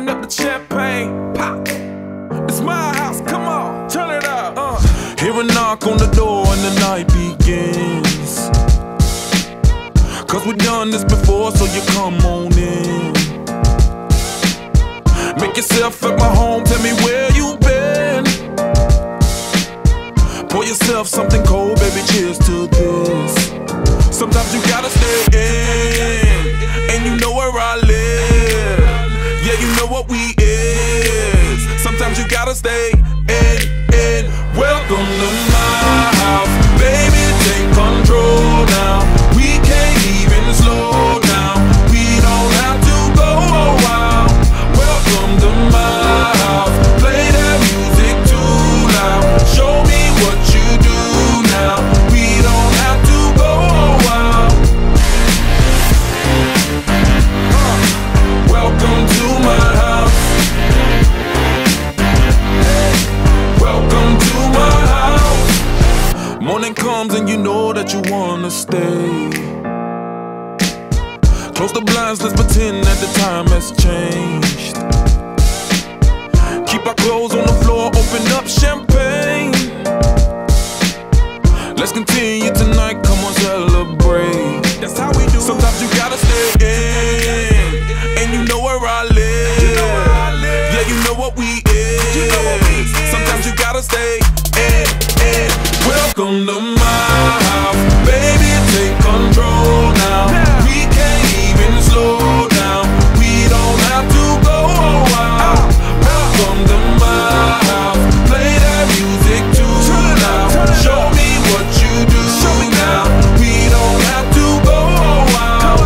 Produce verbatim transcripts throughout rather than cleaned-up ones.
open up the champagne, pop. It's my house, come on, turn it up. Uh. Hear a knock on the door and the night begins. Cause we've done this before, so you come on in. Make yourself at my home, tell me where you been. Pour yourself something cold, baby, cheers to this. Sometimes you gotta stay in, and you know where I live. Yeah, you know what we is. Sometimes you gotta stay in, in. Welcome to my house, baby, take control now. We can't even slow down. We don't have to go a while. Welcome to my house, play that music too loud. Show me what you do now. We don't have to go a while. uh, Welcome to my house. Welcome to my house. Morning comes and you know that you wanna stay. Close the blinds, let's pretend that the time has changed. Keep our clothes on the floor, open up champagne. Let's continue tonight, come on, celebrate. That's how we do. Sometimes you gotta stay in, and you know where I live. Yeah, you know what we is. Sometimes you gotta stay in, in. Welcome to my house, baby, take control now. We can't even slow down. We don't have to go a while. Welcome to my house, play that music too loud. Show me what you do now. We don't have to go a while.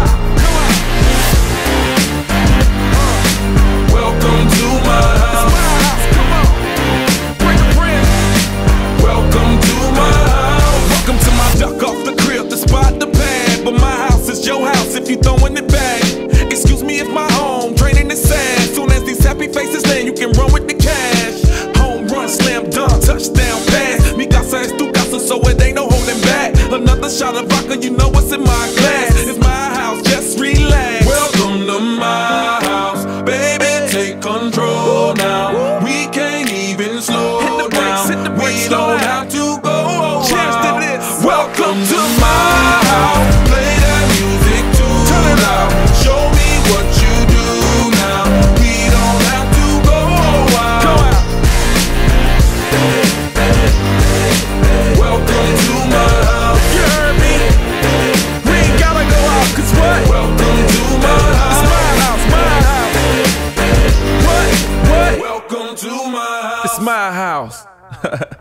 Welcome to my house. Welcome to my house. Welcome to my duck off the crib, the spot, the pad. But my house is your house if you throwing it back. Excuse me if my home draining is sad. Soon as these happy faces land, you can run with the cash. Home run, slam dunk, touchdown pass. Mi casa es tu casa, so it ain't no holding back. Another shot of vodka, you know what's in my glass. It's my house, just relax. Welcome to my house, baby, take control now. We can't even slow down. We don't have to go a while. Welcome to my house, play that music too loud. Show me what you do now. We don't have to go a while. Welcome to my house. You heard me? We ain't gotta go out, cause what? Welcome to my house. It's my house, my house. What? What? Welcome to my house. It's my house.